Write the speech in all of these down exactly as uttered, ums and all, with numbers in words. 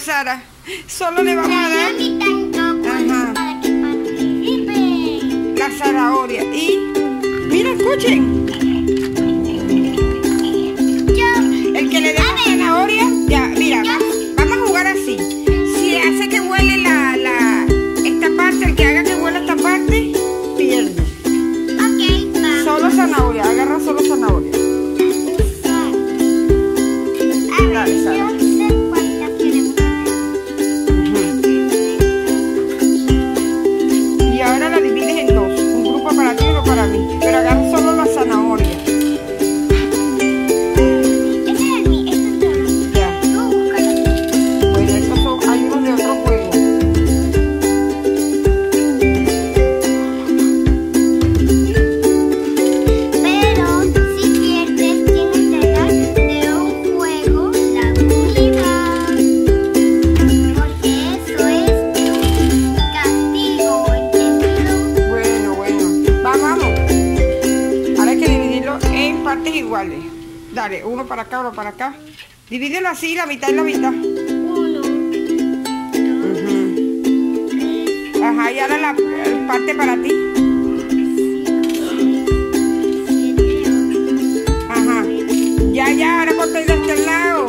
Sara. Solo le vamos a dar ajá, la zanahoria. Y mira, escuchen. El que le dé la zanahoria, ya, mira, va, vamos a jugar así. Si hace que huele la, la, esta parte, el que haga que huele esta parte, pierde. Ok, vamos. Solo zanahoria, agarra solo zanahoria. Dale, Sara. Y ahora la divides en dos, un grupo para ti y uno para mí, pero agarra solo la zanahoria. Ya. Bueno, estos son, hay unos de otro juego. Pero si pierdes, tienes que dar de un juego la comida. Porque eso es un castigo, ¿entendido? Bueno, bueno, va, vamos. Ahora hay que dividirlo en partes iguales. Dale, uno para acá, uno para acá. Divídelo así, la mitad y la mitad. Uno, Ujú. Ajá, y ahora la la parte para ti. Ajá. Ya, ya, ahora ponte de este lado.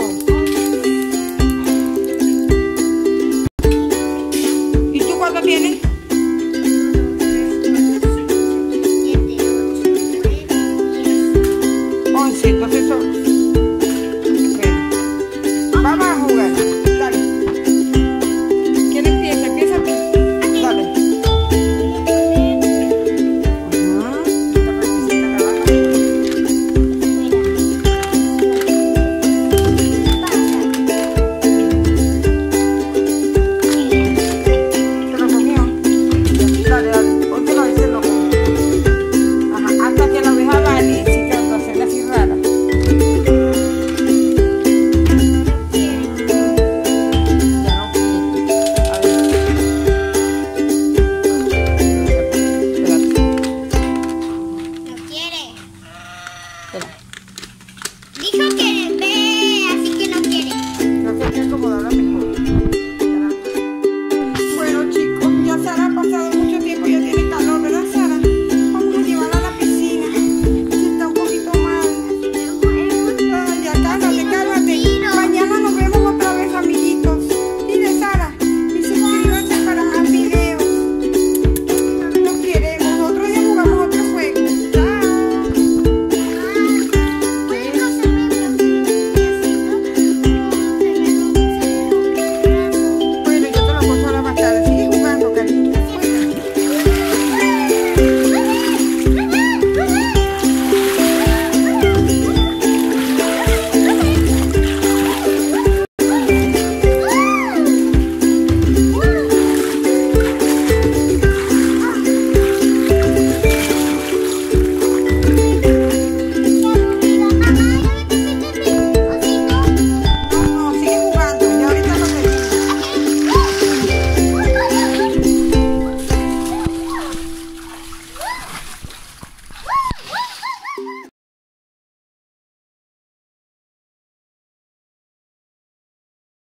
¿Y tú cuánto tienes? once, entonces son... Bueno. Vamos a jugar. Dale. ¿Quién empieza? Empieza tú. Dale. Ajá. Esta partecita la baja. ¿Se lo comió? Dale, dale. Póntelo ahí, se lo comió. Ajá, hasta que la oveja vale. Si te vas a hacer así rara. ¿lo quiere? Espera.